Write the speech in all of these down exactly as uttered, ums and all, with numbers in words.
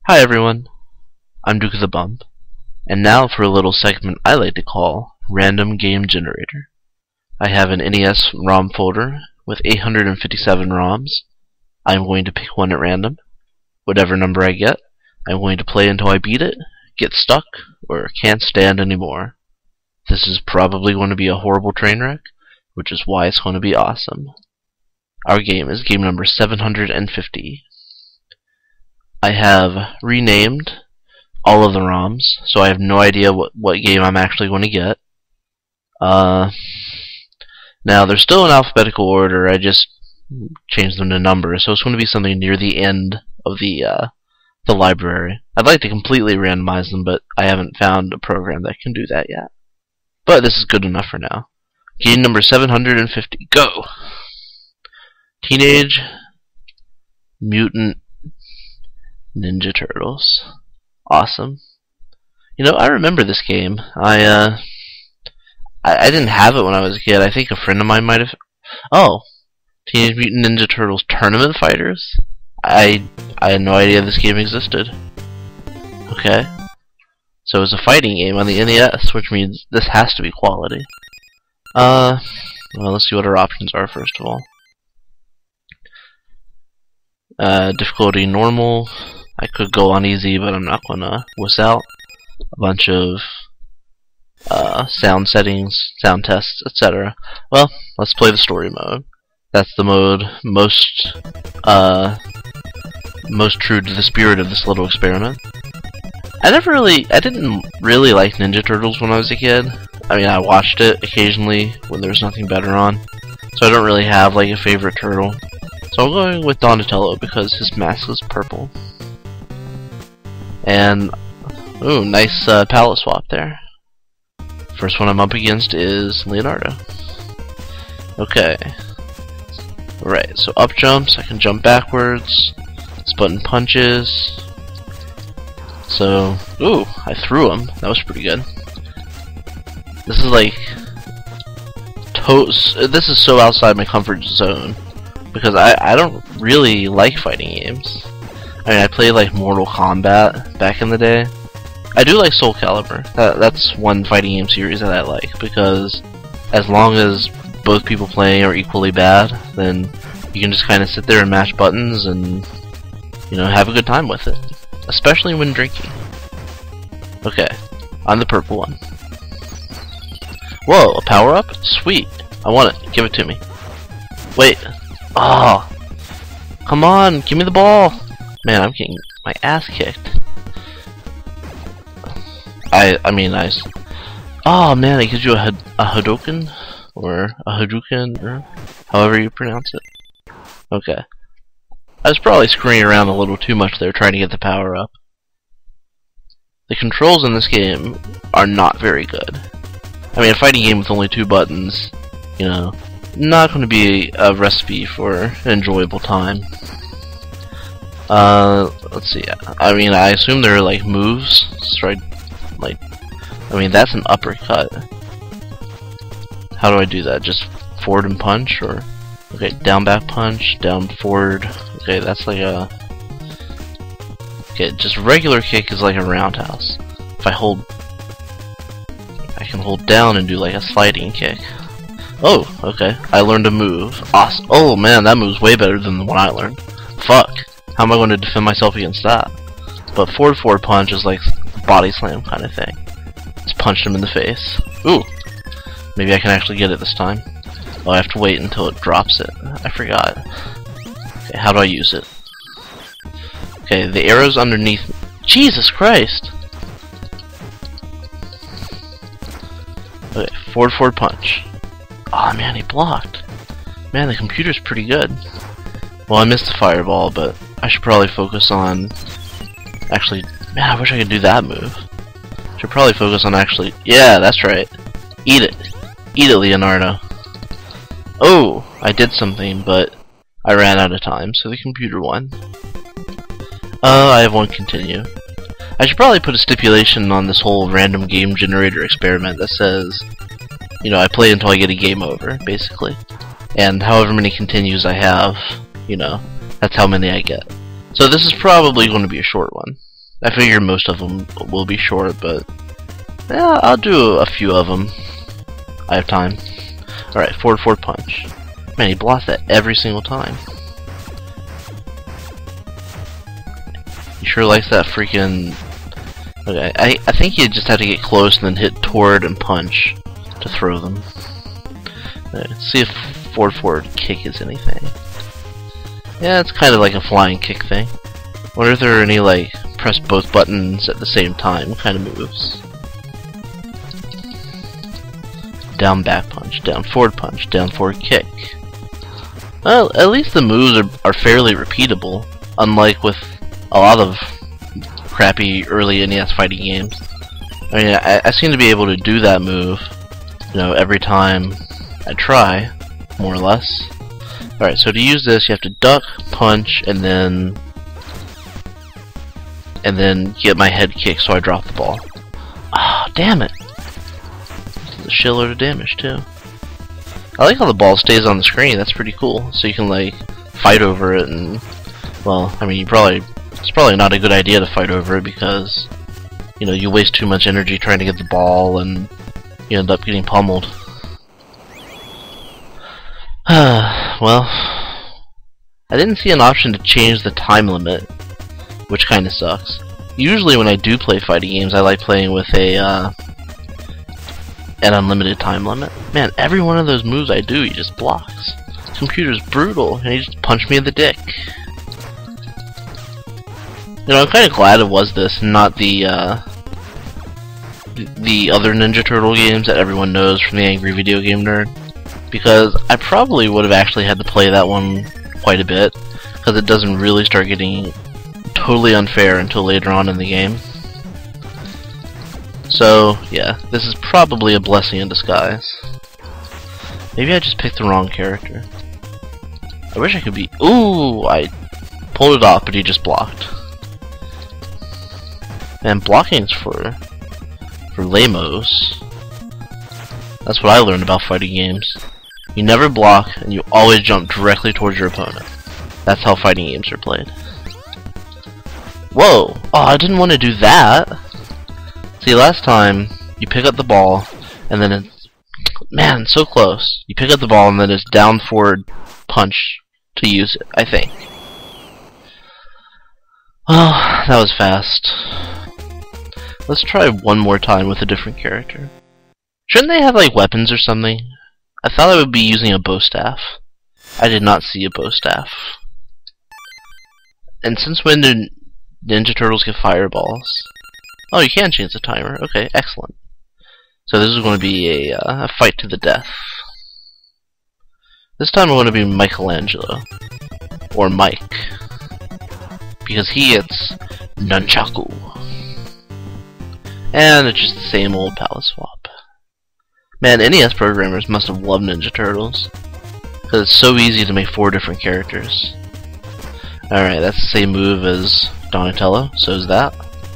Hi everyone, I'm Duke of the Bump, and now for a little segment I like to call Random Game Generator. I have an N E S ROM folder with eight hundred fifty-seven ROMs. I'm going to pick one at random. Whatever number I get, I'm going to play until I beat it, get stuck, or can't stand anymore. This is probably going to be a horrible train wreck, which is why it's going to be awesome. Our game is game number seven hundred fifty. I have renamed all of the ROMs, so I have no idea what, what game I'm actually going to get. Uh, now, they're still in alphabetical order, I just changed them to numbers, so it's going to be something near the end of the, uh, the library. I'd like to completely randomize them, but I haven't found a program that can do that yet. But this is good enough for now. Game number seven hundred fifty, go! Teenage Mutant Ninja Turtles. Awesome. You know, I remember this game. I, uh... I, I didn't have it when I was a kid. I think a friend of mine might have... Oh! Teenage Mutant Ninja Turtles Tournament Fighters? I... I had no idea this game existed. Okay. So it's a fighting game on the N E S, which means this has to be quality. Uh... Well, let's see what our options are first of all. Uh, difficulty normal. I could go on easy, but I'm not gonna wuss out. A bunch of uh, sound settings, sound tests, et cetera. Well, let's play the story mode. That's the mode most uh, most true to the spirit of this little experiment. I never really, I didn't really like Ninja Turtles when I was a kid. I mean, I watched it occasionally when there was nothing better on, so I don't really have like a favorite turtle. So I'm going with Donatello because his mask is purple. And, ooh, nice uh, palette swap there. First one I'm up against is Leonardo. Okay. Right, so up jumps, I can jump backwards. This button punches. So, ooh, I threw him. That was pretty good. This is like... To this is so outside my comfort zone. Because I, I don't really like fighting games. I mean, I played like Mortal Kombat back in the day. I do like Soul Calibur. That, that's one fighting game series that I like, because as long as both people playing are equally bad, then you can just kind of sit there and mash buttons and, you know, have a good time with it. Especially when drinking. Okay, on the purple one. Whoa, a power-up? Sweet. I want it. Give it to me. Wait. Oh, come on, give me the ball. Man, I'm getting my ass kicked. I I mean, I. Oh man, it gives you a, a Hadoken or a Hadouken, or however you pronounce it. Okay, I was probably screwing around a little too much there, trying to get the power up. The controls in this game are not very good. I mean, a fighting game with only two buttons, you know. Not going to be a recipe for an enjoyable time. Uh, let's see. I mean, I assume there are like moves. So I, like, I mean, that's an uppercut. How do I do that? Just forward and punch, or okay, down back punch, down forward. Okay, that's like a. Okay, just regular kick is like a roundhouse. If I hold, I can hold down and do like a sliding kick. Oh, okay. I learned a move. Awesome. Oh man, that move's way better than the one I learned. Fuck. How am I going to defend myself against that? But forward forward punch is like body slam kind of thing. Just punched him in the face. Ooh. Maybe I can actually get it this time. Oh, I have to wait until it drops it. I forgot. Okay, how do I use it? Okay, the arrow's underneath. Jesus Christ! Okay, forward forward punch. Oh man, he blocked. Man, the computer's pretty good. Well, I missed the fireball, but I should probably focus on... Actually, man, I wish I could do that move. Should probably focus on actually... Yeah, that's right. Eat it. Eat it, Leonardo. Oh, I did something, but I ran out of time, so the computer won. Uh, I have one continue. I should probably put a stipulation on this whole random game generator experiment that says... You know, I play until I get a game over, basically. And however many continues I have, you know, that's how many I get. So this is probably going to be a short one. I figure most of them will be short, but yeah, I'll do a few of them. I have time. Alright, forward forward punch. Man, he blocks that every single time. He sure likes that freaking... Okay, I, I think you just have to get close and then hit toward and punch to throw them. Right, let's see if forward forward kick is anything. Yeah, it's kind of like a flying kick thing. Wonder if there are any like press both buttons at the same time kind of moves. Down back punch, down forward punch, down forward kick. Well, at least the moves are, are fairly repeatable, unlike with a lot of crappy early N E S fighting games. I mean, I, I seem to be able to do that move, you know, every time I try, more or less. Alright, so to use this, you have to duck, punch, and then and then get my head kicked so I drop the ball. Ah, oh, damn it! It's a shitload of damage too. I like how the ball stays on the screen. That's pretty cool. So you can like fight over it, and well, I mean, you probably it's probably not a good idea to fight over it because you know you waste too much energy trying to get the ball, and you end up getting pummeled. Well, I didn't see an option to change the time limit, which kind of sucks. Usually when I do play fighting games, I like playing with a uh, an unlimited time limit. Man, every one of those moves I do, he just blocks. This computer's brutal, and he just punched me in the dick. You know, I'm kind of glad it was this, and not the uh, the other Ninja Turtle games that everyone knows from the Angry Video Game Nerd. Because I probably would have actually had to play that one quite a bit, because it doesn't really start getting totally unfair until later on in the game. So, yeah, this is probably a blessing in disguise. Maybe I just picked the wrong character. I wish I could be... Ooh! I pulled it off, but he just blocked. And blocking's for... for lamos. That's what I learned about fighting games. You never block, and you always jump directly towards your opponent. That's how fighting games are played. Whoa! Oh, I didn't want to do that! See, last time, you pick up the ball, and then it's... Man, so close. You pick up the ball, and then it's down forward punch to use it, I think. Well, that was fast. Let's try one more time with a different character. Shouldn't they have, like, weapons or something? I thought I would be using a bow staff. I did not see a bow staff. And since when did Ninja Turtles get fireballs? Oh, you can change the timer. Okay, excellent. So this is going to be a, uh, a fight to the death. This time I want to be Michelangelo. Or Mike. Because he gets Nunchaku. And it's just the same old palette swap. Man, N E S programmers must have loved Ninja Turtles. Because it's so easy to make four different characters. Alright, that's the same move as Donatello, so is that.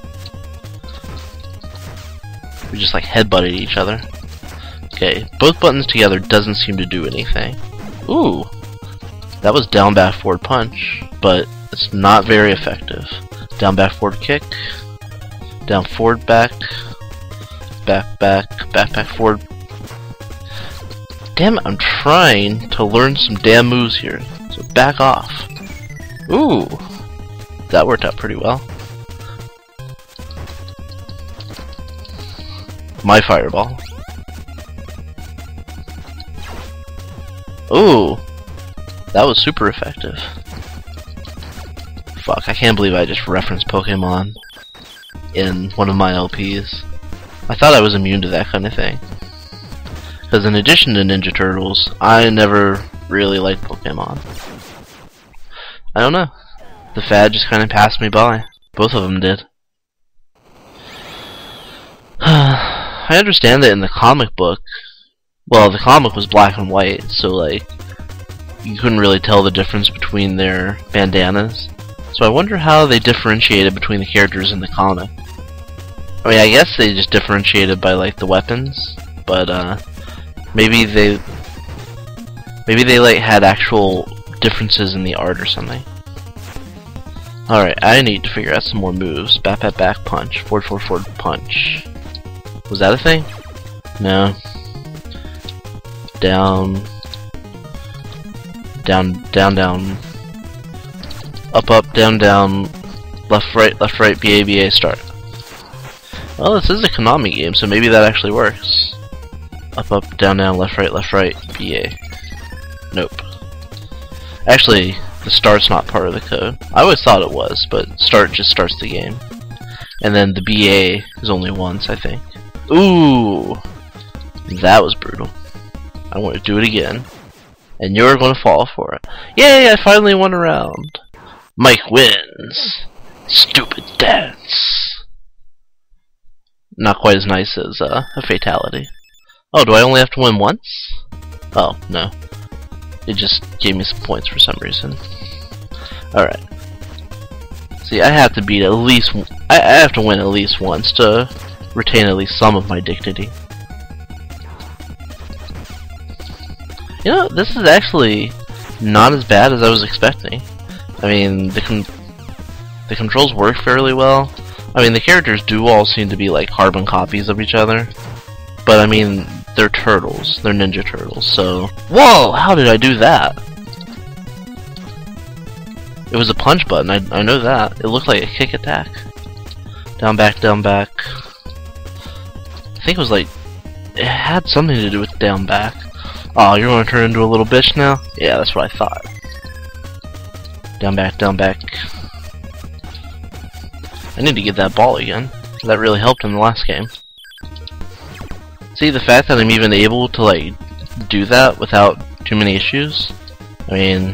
We just like headbutted each other. Okay, both buttons together doesn't seem to do anything. Ooh! That was down back forward punch, but it's not very effective. Down back forward kick. Down forward back. Back back, back back forward. Damn it, I'm trying to learn some damn moves here. So back off. Ooh! That worked out pretty well. My fireball. Ooh! That was super effective. Fuck, I can't believe I just referenced Pokemon in one of my L Ps. I thought I was immune to that kind of thing. Because in addition to Ninja Turtles, I never really liked Pokemon. I don't know. The fad just kind of passed me by. Both of them did. I understand that in the comic book, well, the comic was black and white, so like, you couldn't really tell the difference between their bandanas. So I wonder how they differentiated between the characters in the comic. I mean, I guess they just differentiated by like the weapons, but uh, maybe they, maybe they like had actual differences in the art or something. Alright, I need to figure out some more moves. Back, back, back, punch. Forward, forward, forward, punch. Was that a thing? No. Down. Down, down, down. Up, up, down, down. Left, right, left, right, B A, B A, start. Well, this is a Konami game, so maybe that actually works. Up, up, down, down, left, right, left, right, B A. Nope. Actually, the start's not part of the code. I always thought it was, but start just starts the game. And then the B A is only once, I think. Ooh! That was brutal. I want to do it again. And you're going to fall for it. Yay, I finally won a round. Mike wins. Stupid dance. Not quite as nice as uh, a fatality. Oh, do I only have to win once? Oh, no. It just gave me some points for some reason. Alright. See, I have to beat at least... I, I have to win at least once to retain at least some of my dignity. You know, this is actually not as bad as I was expecting. I mean, the con the controls work fairly well. I mean, the characters do all seem to be like carbon copies of each other. But I mean, they're turtles. They're Ninja Turtles, so... Whoa! How did I do that? It was a punch button, I, I know that. It looked like a kick attack. Down, back, down, back. I think it was like... It had something to do with down, back. Oh, you're gonna turn into a little bitch now? Yeah, that's what I thought. Down, back, down, back. I need to get that ball again. That really helped in the last game. See, the fact that I'm even able to, like, do that without too many issues, I mean,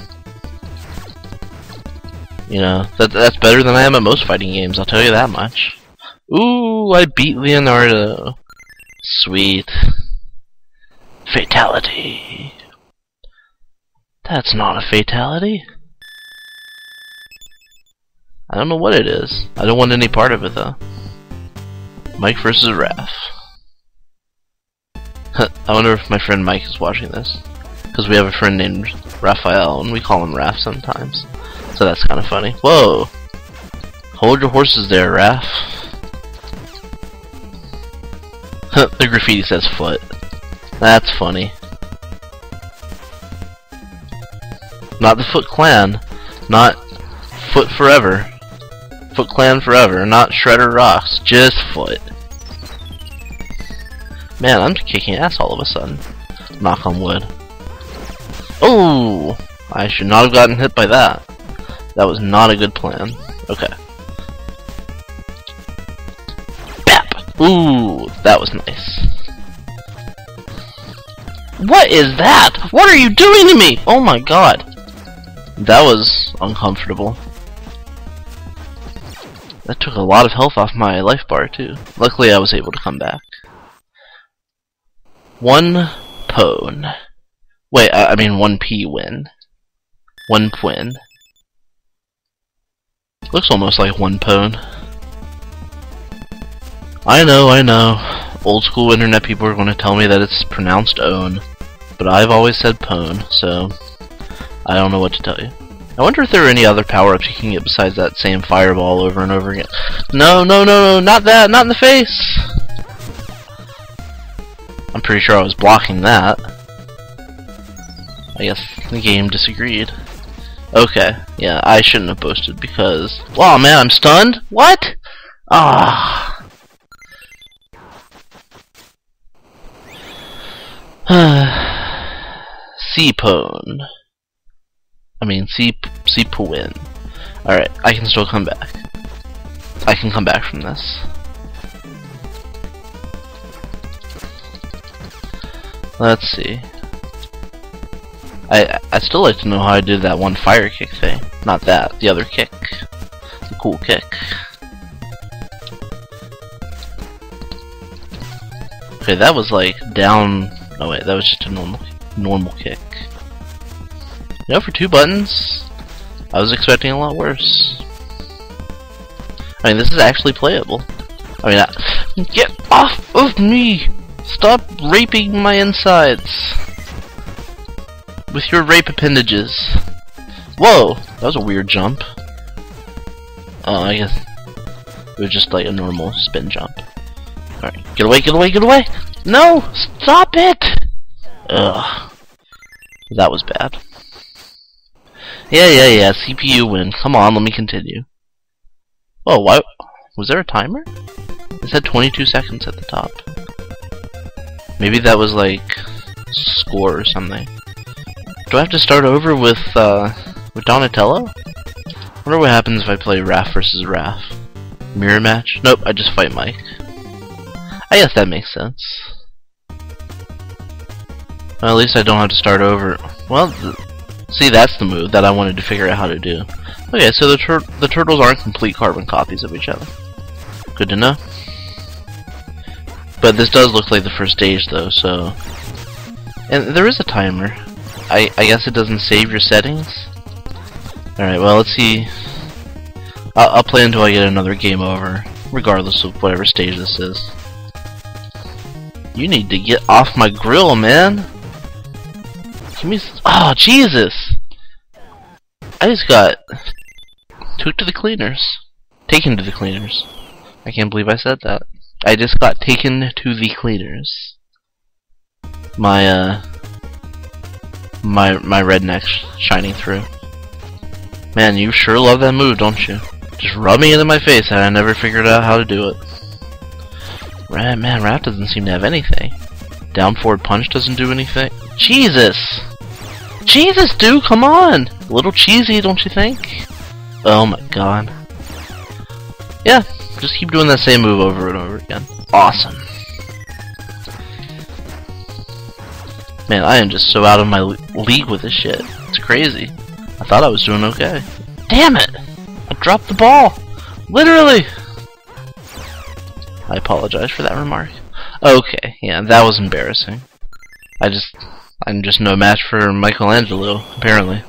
you know, that, that's better than I am at most fighting games, I'll tell you that much. Ooh, I beat Leonardo. Sweet. Fatality. That's not a fatality. I don't know what it is. I don't want any part of it, though. Mike versus Raph. I wonder if my friend Mike is watching this. Because we have a friend named Raphael, and we call him Raph sometimes. So that's kind of funny. Whoa! Hold your horses there, Raph. The graffiti says foot. That's funny. Not the Foot Clan. Not Foot Forever. Foot Clan Forever. Not Shredder Rocks. Just Foot. Man, I'm kicking ass all of a sudden. Knock on wood. Oh! I should not have gotten hit by that. That was not a good plan. Okay. Bap! Ooh, that was nice. What is that? What are you doing to me? Oh my god. That was uncomfortable. That took a lot of health off my life bar too. Luckily I was able to come back. One pwn. Wait, I, I mean one P win. One pwin. Looks almost like one pwn. I know, I know. Old school internet people are going to tell me that it's pronounced own. But I've always said pwn, so I don't know what to tell you. I wonder if there are any other power-ups you can get besides that same fireball over and over again. No, no, no, no, not that, not in the face! I'm pretty sure I was blocking that. I guess the game disagreed. Okay, yeah, I shouldn't have boasted because... Wow, man, I'm stunned? What? Ah. C-pwn. I mean, C C-pwin. Alright, I can still come back. I can come back from this. Let's see. I I still like to know how I did that one fire kick thing. Not that, the other kick. The cool kick. Okay, that was like down. Oh wait, that was just a normal normal kick. You know, for two buttons, I was expecting a lot worse. I mean, this is actually playable. I mean, I, get off of me! Stop raping my insides with your rape appendages. Whoa, that was a weird jump. Oh, I guess it was just like a normal spin jump. Alright, get away, get away, get away! No! Stop it! Ugh. That was bad. Yeah, yeah, yeah, C P U win. Come on, let me continue. Oh, why? Was there a timer? It said twenty-two seconds at the top. Maybe that was like score or something. Do I have to start over with uh, with Donatello? I wonder what happens if I play Raph versus Raph. Mirror match? Nope, I just fight Mike. I guess that makes sense. Well, at least I don't have to start over. Well, th see, that's the move that I wanted to figure out how to do. Okay, so the tur the turtles aren't complete carbon copies of each other. Good to know. But this does look like the first stage, though, so... And there is a timer. I, I guess it doesn't save your settings? Alright, well, let's see... I'll, I'll play until I get another game over, regardless of whatever stage this is. You need to get off my grill, man! Give me s- Oh, Jesus! I just got... took to the cleaners. Taken to the cleaners. I can't believe I said that. I just got taken to the cleaners. My, uh... My, my redneck sh shining through. Man, you sure love that move, don't you? Just rub me into my face and I never figured out how to do it. Right, man, Raph doesn't seem to have anything. Down forward punch doesn't do anything. Jesus! Jesus, dude, come on! A little cheesy, don't you think? Oh my god. Yeah, just keep doing that same move over and over again. Awesome. Man, I am just so out of my le league with this shit. It's crazy. I thought I was doing okay. Damn it! I dropped the ball! Literally! I apologize for that remark. Okay, yeah, that was embarrassing. I just... I'm just no match for Michelangelo, apparently.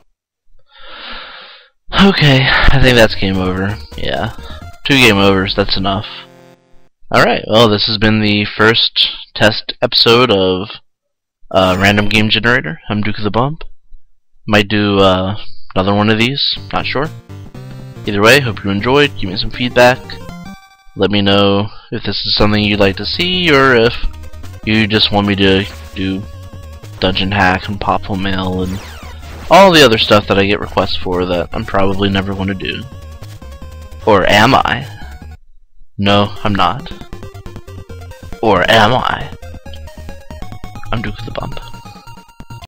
Okay, I think that's game over. Yeah. Two game overs, that's enough. Alright, well, this has been the first test episode of uh, Random Game Generator. I'm Duke of the Bump. Might do uh, another one of these, not sure. Either way, hope you enjoyed. Give me some feedback. Let me know if this is something you'd like to see, or if you just want me to do Dungeon Hack and Popful Mail and all the other stuff that I get requests for that I'm probably never going to do. Or am I? No, I'm not. Or am I? I'm Duke of the Bump.